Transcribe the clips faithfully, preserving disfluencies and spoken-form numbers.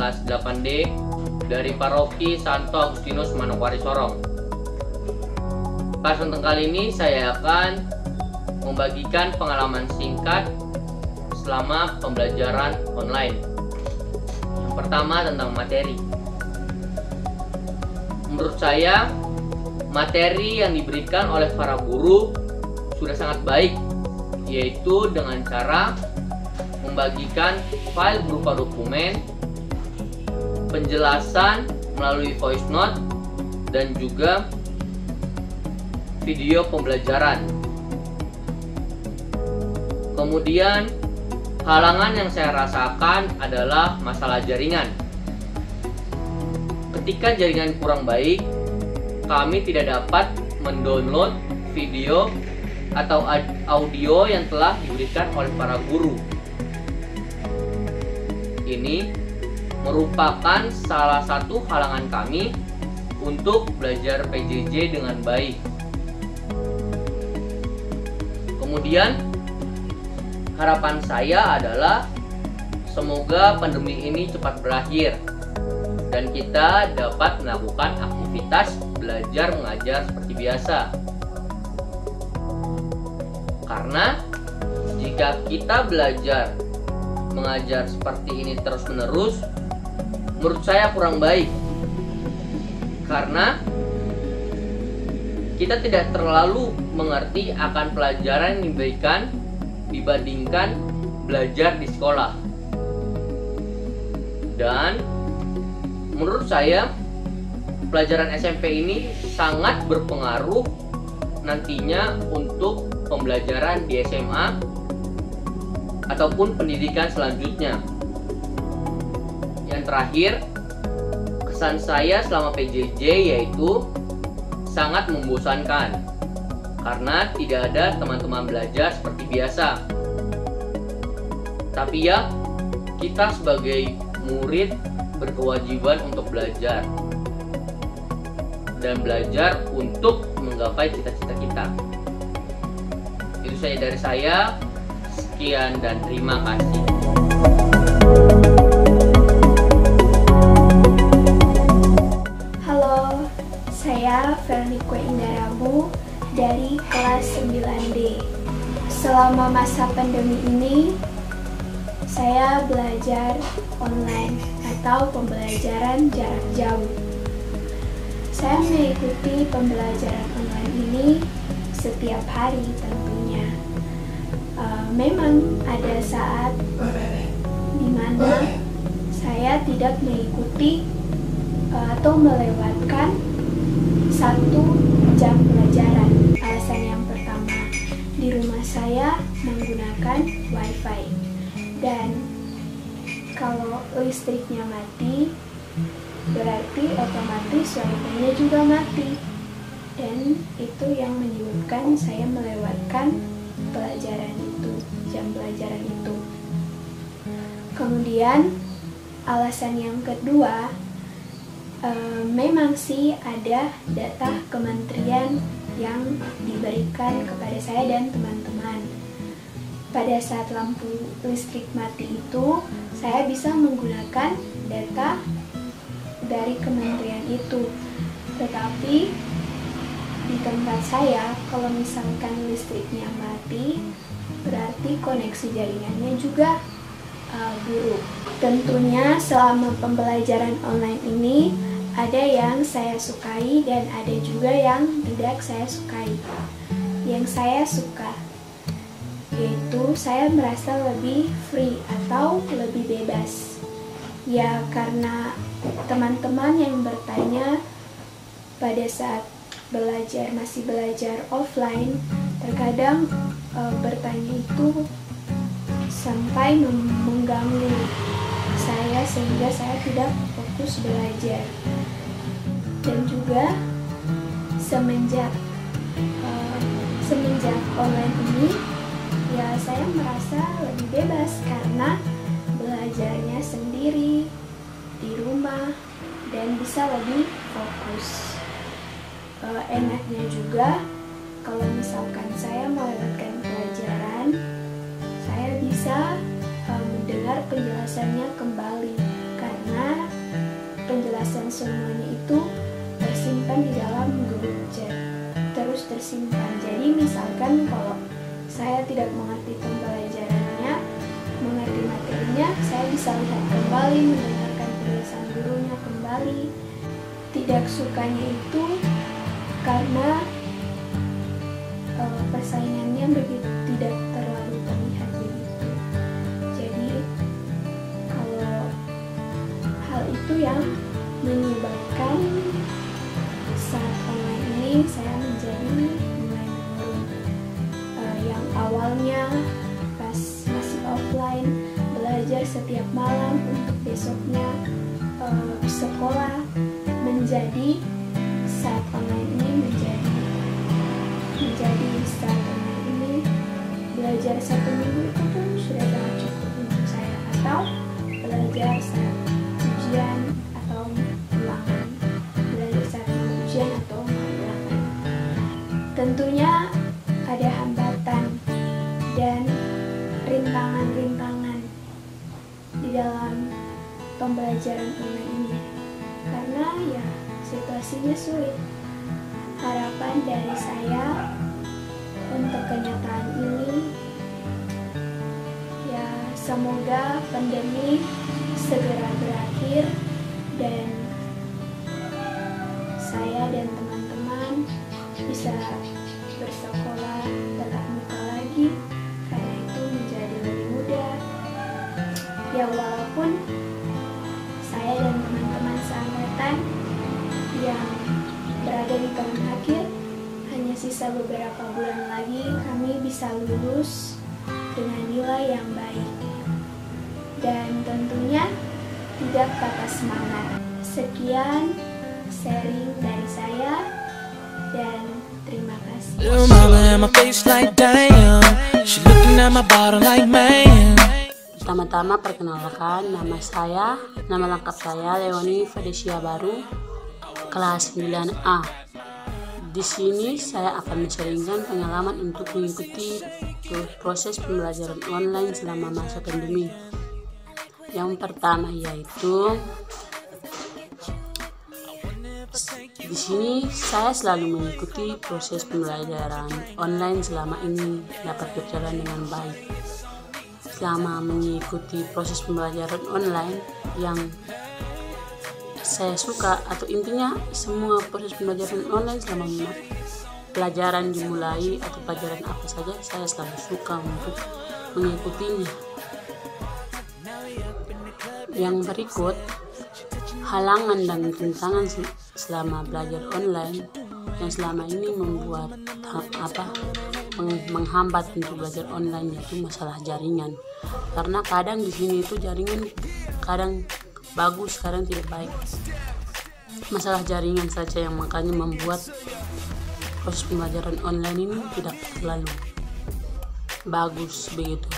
kelas delapan D dari Paroki Santo Agustinus Manokwari Sorong. Pada kesempatan kali ini saya akan membagikan pengalaman singkat selama pembelajaran online. Yang pertama tentang materi. Menurut saya, materi yang diberikan oleh para guru sudah sangat baik, yaitu dengan cara membagikan file berupa dokumen, penjelasan melalui voice note, dan juga video pembelajaran. Kemudian, halangan yang saya rasakan adalah masalah jaringan. Ketika jaringan kurang baik, kami tidak dapat mendownload video atau audio yang telah diberikan oleh para guru. Ini merupakan salah satu halangan kami untuk belajar P J J dengan baik. Kemudian, harapan saya adalah semoga pandemi ini cepat berakhir dan kita dapat melakukan aktivitas belajar mengajar seperti biasa. Karena jika kita belajar mengajar seperti ini terus-menerus, menurut saya kurang baik. Karena kita tidak terlalu mengerti akan pelajaran yang diberikan dibandingkan belajar di sekolah. Dan menurut saya pelajaran S M P ini sangat berpengaruh nantinya untuk pembelajaran di S M A ataupun pendidikan selanjutnya. Yang terakhir, kesan saya selama P J J yaitu sangat membosankan karena tidak ada teman-teman belajar seperti biasa. Tapi ya, kita sebagai murid berkewajiban untuk belajar dan belajar untuk menggapai cita-cita kita. Itu saja dari saya. Sekian dan terima kasih. Halo, saya Ferniko Indarabu dari kelas sembilan D. Selama masa pandemi ini, saya belajar online atau pembelajaran jarak jauh. Saya mengikuti pembelajaran online ini setiap hari tentunya. Uh, memang ada saat di mana saya tidak mengikuti uh, atau melewatkan satu jam pelajaran. Alasan yang pertama, di rumah saya menggunakan wifi, dan kalau listriknya mati, berarti otomatis wifi-nya juga mati, dan itu yang menyebabkan saya melewatkan pelajaran itu, jam pelajaran itu. Kemudian alasan yang kedua, e, memang sih ada data kementerian yang diberikan kepada saya dan teman-teman. Pada saat lampu listrik mati itu, saya bisa menggunakan data dari kementerian itu. Tetapi di tempat saya, kalau misalkan listriknya mati, berarti koneksi jaringannya juga uh, buruk. Tentunya selama pembelajaran online ini, ada yang saya sukai dan ada juga yang tidak saya sukai. Yang saya suka, yaitu saya merasa lebih free atau lebih bebas. Ya, karena teman-teman yang bertanya pada saat belajar masih belajar offline, terkadang e, bertanya itu sampai mengganggu saya sehingga saya tidak fokus belajar. Dan juga semenjak e, semenjak online ini, ya saya merasa lebih bebas karena belajarnya sendiri di rumah dan bisa lebih fokus. Uh, enaknya juga kalau misalkan saya melewatkan pelajaran, saya bisa uh, mendengar penjelasannya kembali karena penjelasan semuanya itu tersimpan di dalam Google Chat, terus tersimpan. Jadi misalkan kalau saya tidak mengerti pembelajarannya, mengerti materinya, saya bisa lihat kembali, mendengarkan penjelasan gurunya kembali. Tidak sukanya itu karena uh, persaingannya begitu tidak terlalu terlihat begitu. Jadi kalau hal itu yang menyebabkan saat online ini saya menjadi mulai menurun. Uh, yang awalnya pas masih offline belajar setiap malam untuk besoknya uh, sekolah, menjadi saat online ini menjadi menjadi saat online ini belajar satu minggu itu pun sudah sangat cukup untuk saya, atau belajar saat ujian atau ulangan, belajar saat ujian atau ulangan. Tentunya ada hambatan dan rintangan-rintangan di dalam pembelajaran online ini, karena ya situasinya sulit. Harapan dari saya untuk kenyataan ini ya semoga pandemi segera berakhir dan saya dan teman-teman bisa bersekolah tatap muka lagi, karena itu menjadi lebih mudah. Ya walaupun saya dan teman-teman seangkatan yang berada di tahun akhir, hanya sisa beberapa bulan lagi kami bisa lulus dengan nilai yang baik. Dan tentunya tidak patah semangat. Sekian sharing dari saya dan terima kasih. Pertama-tama perkenalkan, nama saya, nama lengkap saya Leoni Fedesia Baru, kelas sembilan A. Di sini saya akan men-sharingkan pengalaman untuk mengikuti proses pembelajaran online selama masa pandemi. Yang pertama yaitu di sini saya selalu mengikuti proses pembelajaran online selama ini dapat berjalan dengan baik. Selama mengikuti proses pembelajaran online yang saya suka, atau intinya semua proses pembelajaran online selama pelajaran dimulai atau pelajaran apa saja, saya selalu suka untuk mengikutinya. Yang berikut, halangan dan tantangan selama belajar online yang selama ini membuat apa menghambat untuk belajar online, itu masalah jaringan. Karena kadang di sini itu jaringan kadang bagus, kadang tidak baik. Masalah jaringan saja yang makanya membuat proses pembelajaran online ini tidak terlalu bagus begitu.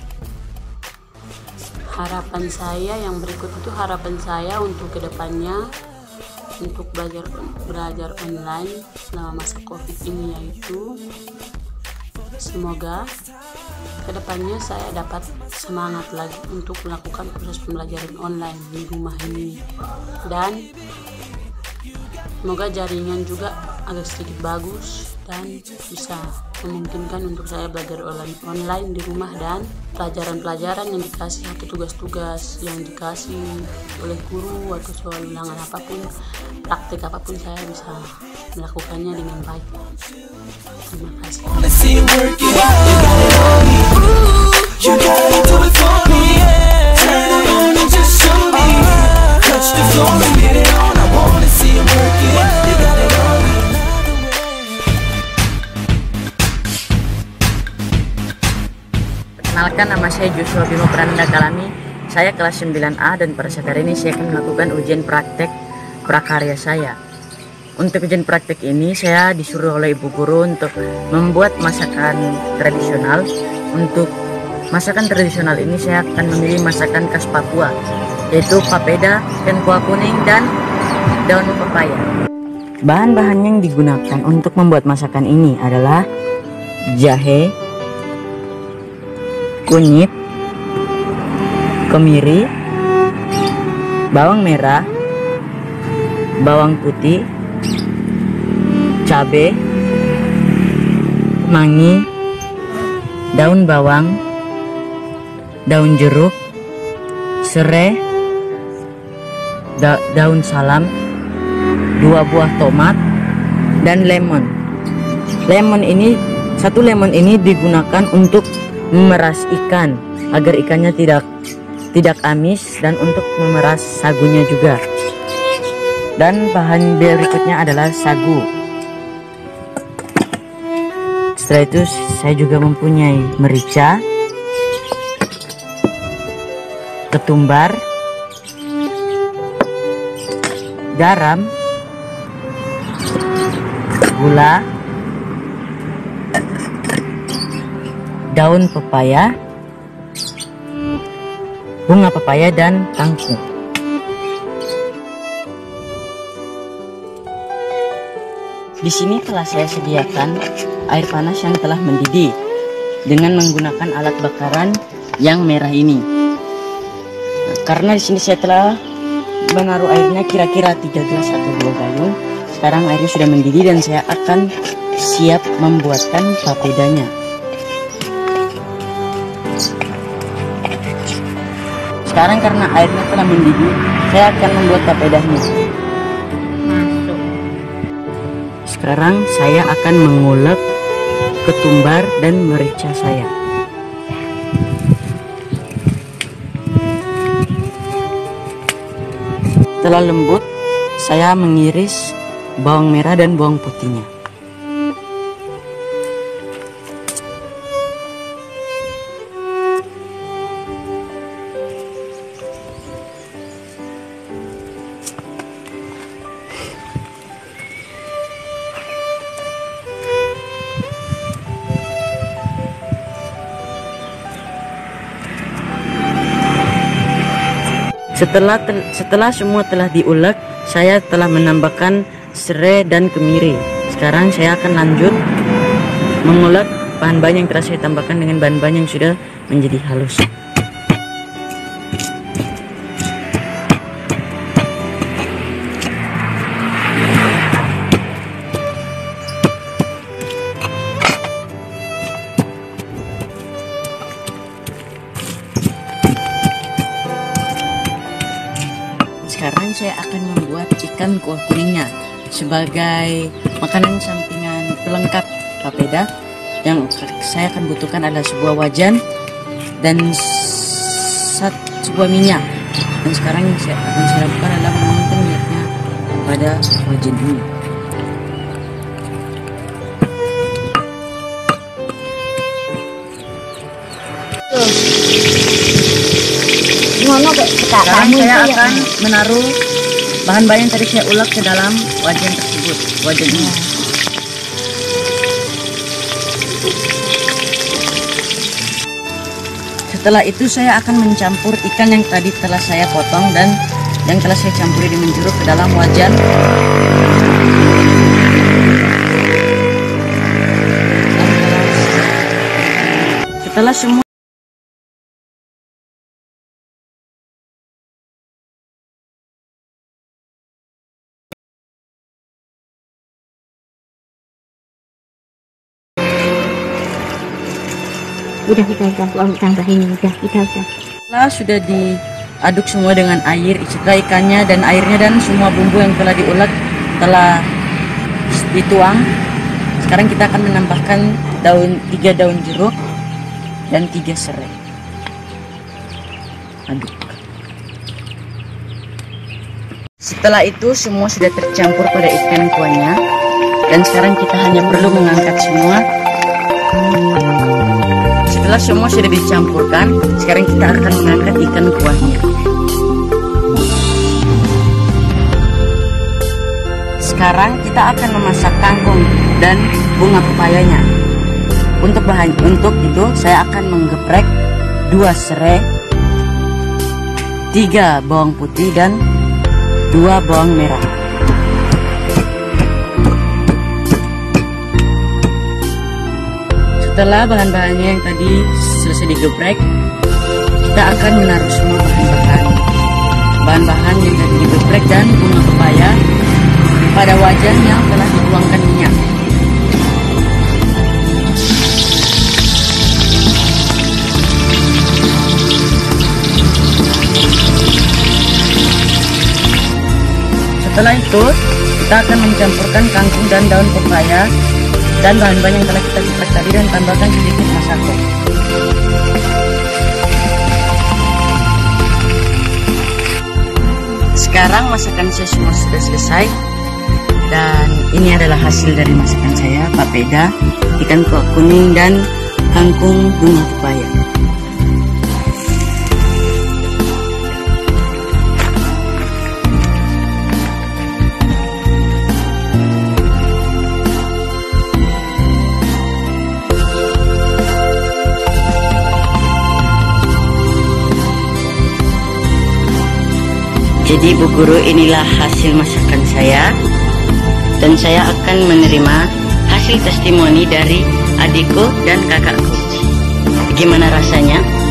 Harapan saya yang berikut itu harapan saya untuk kedepannya untuk belajar belajar online selama masa COVID ini, yaitu semoga kedepannya saya dapat semangat lagi untuk melakukan proses pembelajaran online di rumah ini, dan semoga jaringan juga agak sedikit bagus dan bisa memungkinkan untuk saya belajar online, online di rumah, dan pelajaran-pelajaran yang dikasih atau tugas-tugas yang dikasih oleh guru atau soal ulangan apapun, praktik apapun, saya bisa melakukannya dengan baik. Terima kasih. Perkenalkan, nama saya Joshua Bimo Prananda Kalami. Saya kelas sembilan A dan pada saat hari ini saya akan melakukan ujian praktek prakarya saya. Untuk ujian praktek ini saya disuruh oleh ibu guru untuk membuat masakan tradisional. Untuk masakan tradisional ini saya akan memilih masakan khas Papua, yaitu papeda, ikan kuah kuning, dan daun pepaya. Bahan-bahan yang digunakan untuk membuat masakan ini adalah jahe, kunyit, kemiri, bawang merah, bawang putih, cabai, kemangi, daun bawang, daun jeruk, serai, da daun salam, dua buah tomat, dan lemon. Lemon ini, satu lemon ini digunakan untuk memeras ikan agar ikannya tidak tidak amis dan untuk memeras sagunya juga. Dan bahan berikutnya adalah sagu. Setelah itu saya juga mempunyai merica, ketumbar, garam, gula, daun pepaya, bunga pepaya, dan kangkung. Di sini telah saya sediakan air panas yang telah mendidih dengan menggunakan alat bakaran yang merah ini. Nah, karena di sini saya telah menaruh airnya kira-kira tiga gelas atau dua gayung. Sekarang airnya sudah mendidih dan saya akan siap membuatkan papedanya. Sekarang karena airnya telah mendidih, saya akan membuat papedanya. Sekarang saya akan mengulek ketumbar dan merica saya. Setelah lembut, saya mengiris bawang merah dan bawang putihnya. Setelah setelah semua telah diulek, saya telah menambahkan serai dan kemiri. Sekarang saya akan lanjut mengulek bahan-bahan yang telah saya tambahkan dengan bahan-bahan yang sudah menjadi halus. Sekarang saya akan membuat ikan kuah kuningnya sebagai makanan sampingan pelengkap papeda. Yang saya akan butuhkan adalah sebuah wajan dan satu sebuah minyak. Dan sekarang yang saya akan saya lakukan adalah menuangkan minyaknya pada wajan ini. Sekarang saya akan menaruh bahan-bahan yang tadi saya ulek ke dalam wajan tersebut, wajan ini. Setelah itu saya akan mencampur ikan yang tadi telah saya potong dan yang telah saya campuri dengan jeruk ke dalam wajan. Setelah semua udah kita campur tambahin udah kita udah. Setelah sudah diaduk semua dengan air, setelah ikannya dan airnya dan semua bumbu yang telah diulek telah dituang. Sekarang kita akan menambahkan daun tiga daun jeruk dan tiga serai. Aduk. Setelah itu semua sudah tercampur pada ikan kuahnya dan sekarang kita hanya perlu mengangkat semua. Setelah semua sudah dicampurkan, sekarang kita akan mengangkat ikan kuahnya. Sekarang kita akan memasak kangkung dan bunga pepayanya. Untuk bahan untuk itu saya akan menggeprek dua serai, tiga bawang putih dan dua bawang merah. Setelah bahan-bahannya yang tadi selesai digeprek, kita akan menaruh semua bahan-bahan bahan-bahan yang tadi digeprek dan bunga pepaya pada wajan yang telah dituangkan minyak. Setelah itu, kita akan mencampurkan kangkung dan daun pepaya dan bahan-bahan yang telah kita cetak tadi dan tambahkan sedikit masako. Sekarang masakan saya semua sudah selesai dan ini adalah hasil dari masakan saya, papeda, ikan kuah kuning dan kangkung bunga pepaya. Jadi Bu Guru, inilah hasil masakan saya dan saya akan menerima hasil testimoni dari adikku dan kakakku. Gimana rasanya?